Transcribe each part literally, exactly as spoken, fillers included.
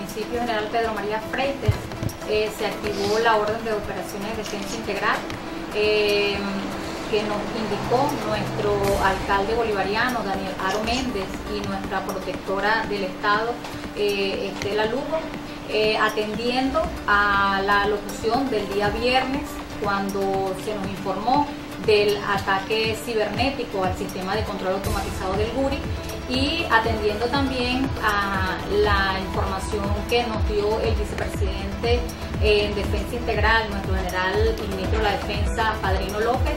municipio General Pedro María Freites eh, se activó la orden de operaciones de defensa integral eh, que nos indicó nuestro alcalde bolivariano, Daniel Aro Méndez, y nuestra protectora del Estado, eh, Estela Lugo, eh, atendiendo a la locución del día viernes, cuando se nos informó del ataque cibernético al sistema de control automatizado del Guri, y atendiendo también a la información que nos dio el vicepresidente en Defensa Integral, nuestro general y ministro de la Defensa, Padrino López,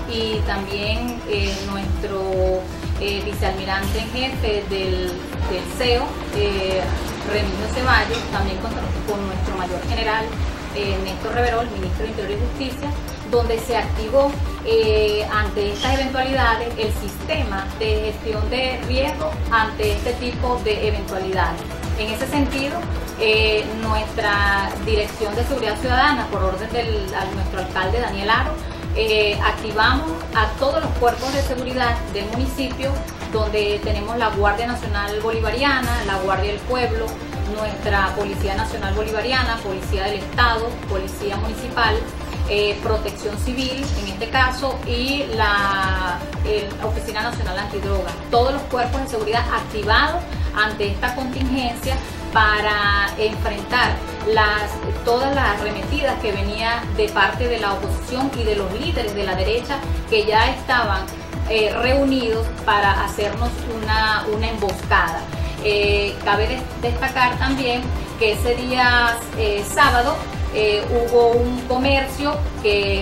y también eh, nuestro eh, vicealmirante en jefe del, del C E O, eh, Remigio Ceballos, también con, con nuestro mayor general, eh, Néstor Reverol, ministro de Interior y Justicia, donde se activó eh, ante estas eventualidades el sistema de gestión de riesgo ante este tipo de eventualidades. En ese sentido, eh, nuestra Dirección de Seguridad Ciudadana, por orden de nuestro alcalde Daniel Aro, eh, activamos a todos los cuerpos de seguridad del municipio, donde tenemos la Guardia Nacional Bolivariana, la Guardia del Pueblo, nuestra Policía Nacional Bolivariana, Policía del Estado, Policía Municipal, Eh, Protección Civil en este caso, y la eh, Oficina Nacional Antidroga. Todos los cuerpos de seguridad activados ante esta contingencia para enfrentar las, todas las arremetidas que venía de parte de la oposición y de los líderes de la derecha, que ya estaban eh, reunidos para hacernos una, una emboscada. Eh, cabe de, destacar también que ese día eh, sábado Eh, hubo un comercio que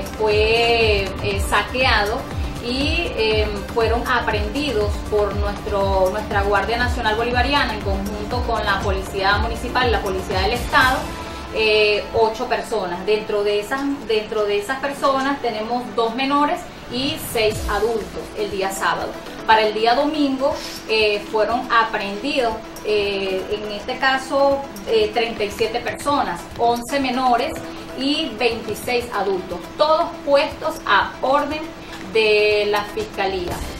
fue eh, saqueado y eh, fueron aprehendidos por nuestro, nuestra Guardia Nacional Bolivariana en conjunto con la Policía Municipal y la Policía del Estado, eh, ocho personas. Dentro de, esas, dentro de esas personas tenemos dos menores y seis adultos el día sábado. Para el día domingo eh, fueron aprehendidos, eh, en este caso, eh, treinta y siete personas, once menores y veintiséis adultos, todos puestos a orden de la Fiscalía.